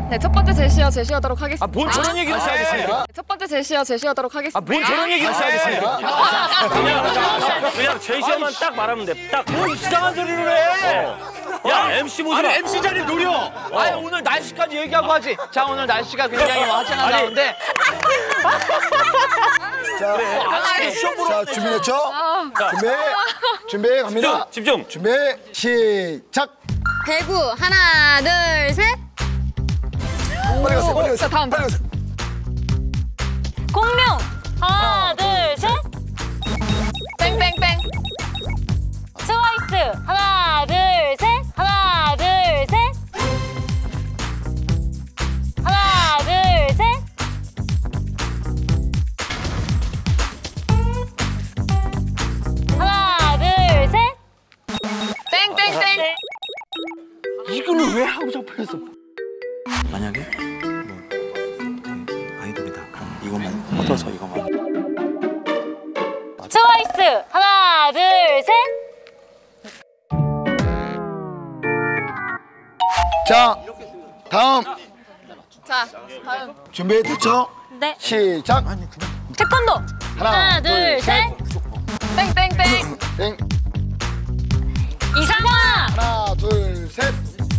네, 첫 번째 제시하도록 하겠습니다. 뭔 저런 얘기를 하겠습니까? 첫 번째 제시하도록 하겠습니다. 뭔 저런 얘기를 하겠습니까? 그냥 제시어만 딱 말하면 돼. 딱. 뭐 이상한 소리를 해. 야, MC 보지 마. 아니, MC 자리 노려. 아니, 오늘 날씨까지 얘기하고 하지. 자, 오늘 날씨가 굉장히 화창하다는데. 자, 준비됐죠? 준비 갑니다. 집중. 준비 시작. 배구 하나 둘 셋. 빨리 가세요. 자, 다음. 빨리 가세요. 공룡 하나 둘 셋. 땡땡땡. 트와이스 하나 둘 셋. 하나 둘 셋. 하나 둘 셋. 하나 둘 셋. 땡땡땡. 이거를 왜 하고 잡혀서? 만약에 아이돌이다. 그럼 이것만 뻗어서 이것만. 트와이스 하나 둘 셋. 자, 다음. 자, 다음. 준비됐죠? 네. 시작. 태권도 하나, 둘, 셋. 땡땡땡. 땡. 이상화 하나, 둘, 셋.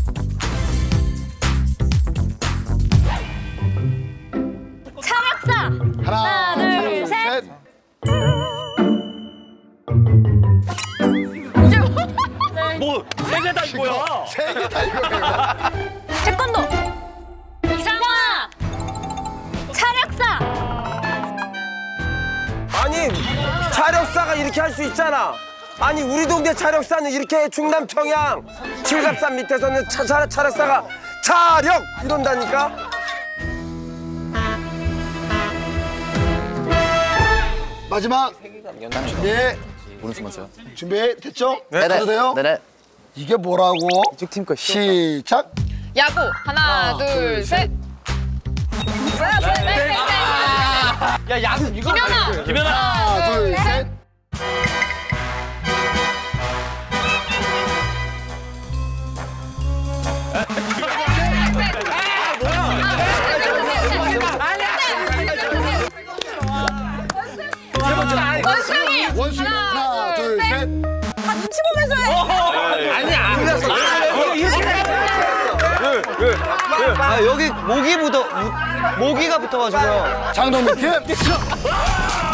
차력사 하나, 둘, 셋. 뭐, 세 개 다 이거야. 세 개 다 이거예요. 태권도 이상화 차력사. 아니 차력사가 이렇게 할 수 있잖아. 아니 우리 동네 차력사는 이렇게 충남 청양 칠갑산 밑에서는 차력사가 차력 이런다니까. 마지막. 준비됐죠? 네. 가도 돼요? 네네. 이게 뭐라고? 이쪽 팀 거. 시작. 야구 하나 둘 셋. 땡땡땡. 야, 야구 이거. 김연아. 김연아. 하나, 둘, 셋. 원숭이. 하나, 둘, 셋. 다 눈치 보면서 해. 아니야. 여기 모기가 붙어가지고요. 장동민 팀.